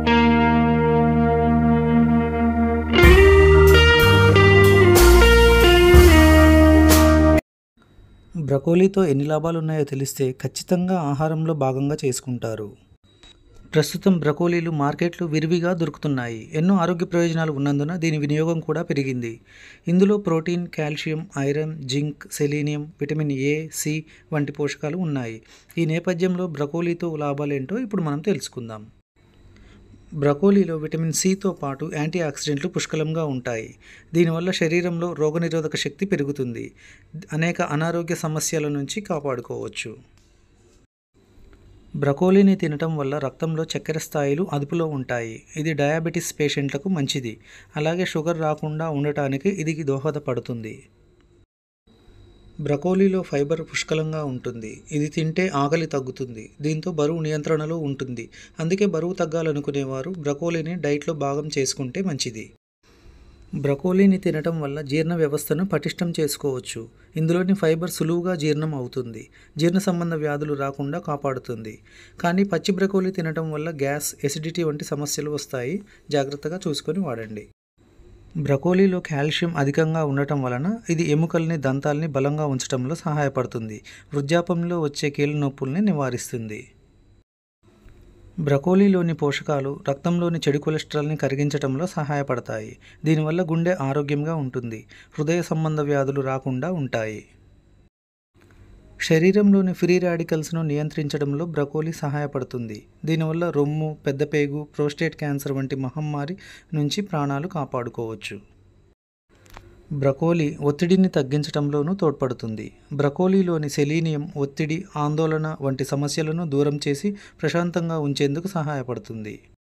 బ్రకోలీతో ఎన్ని లాభాలున్నాయో తెలిస్తే ఖచ్చితంగా ఆహారంలో భాగంగా చేసుకుంటారు. ప్రస్తుతం బ్రకోలీలు మార్కెట్లో విరివిగా దొరుకుతున్నాయి. ఎన్నో ఆరోగ్య ప్రయోజనాలు ఉన్నందున దీని వినియోగం కూడా పెరిగింది. ఇందులో protein, calcium, iron, zinc, selenium, vitamin A, C వంటి పోషకాలు ఉన్నాయి. ఈ నేపథ్యంలో బ్రకోలీతో లాభాలేంటో ఇప్పుడు మనం తెలుసుకుందాం. బ్రకోలీలో విటమిన్ సితో పాటు యాంటీ ఆక్సిడెంట్లు పుష్కలంగా ఉంటాయి. దీనివల్ల శరీరంలో రోగనిరోధక శక్తి పెరుగుతుంది. అనేక అనారోగ్య సమస్యల నుంచి కాపాడుకోవచ్చు. బ్రకోలీని తినటం వల్ల రక్తంలో చక్కెర స్థాయిలు అదుపులో ఉంటాయి. ఇది డయాబెటిస్ పేషెంట్లకు మంచిది. అలాగే షుగర్ రాకుండా ఉండటానికి ఇది దోహదపడుతుంది. బ్రకోలీలో ఫైబర్ పుష్కలంగా ఉంటుంది. ఇది తింటే ఆకలి తగ్గుతుంది. దీంతో బరువు నియంత్రణలో ఉంటుంది. అందుకే బరువు తగ్గాలనుకునేవారు బ్రకోలీని డైట్లో భాగం చేసుకుంటే మంచిది. బ్రకోలీని తినటం వల్ల జీర్ణ వ్యవస్థను పటిష్టం చేసుకోవచ్చు. ఇందులోని ఫైబర్ సులువుగా జీర్ణం అవుతుంది. జీర్ణ సంబంధ వ్యాధులు రాకుండా కాపాడుతుంది. కానీ పచ్చి బ్రకోలీ తినటం వల్ల గ్యాస్, ఎసిడిటీ వంటి సమస్యలు వస్తాయి. జాగ్రత్తగా చూసుకొని వాడండి. బ్రకోలీలో కాల్షియం అధికంగా ఉండటం వలన ఇది ఎముకల్ని, దంతాల్ని బలంగా ఉంచడంలో సహాయపడుతుంది. వృద్ధాప్యంలో వచ్చే కీళ్ళ నొప్పుల్ని నివారిస్తుంది. బ్రకోలీలోని పోషకాలు రక్తంలోని చెడు కొలెస్ట్రాల్ని కరిగించడంలో సహాయపడతాయి. దీనివల్ల గుండె ఆరోగ్యంగా ఉంటుంది. హృదయ సంబంధ వ్యాధులు రాకుండా ఉంటాయి. శరీరంలోని ఫ్రీ రాడికల్స్ను నియంత్రించడంలో బ్రకోలీ సహాయపడుతుంది. దీనివల్ల రొమ్ము, పెద్దపేగు, ప్రోస్టేట్ క్యాన్సర్ వంటి మహమ్మారి నుంచి ప్రాణాలు కాపాడుకోవచ్చు. బ్రకోలీ ఒత్తిడిని తగ్గించడంలోనూ తోడ్పడుతుంది. బ్రకోలీలోని సెలీనియం ఒత్తిడి, ఆందోళన వంటి సమస్యలను దూరం చేసి ప్రశాంతంగా ఉంచేందుకు సహాయపడుతుంది.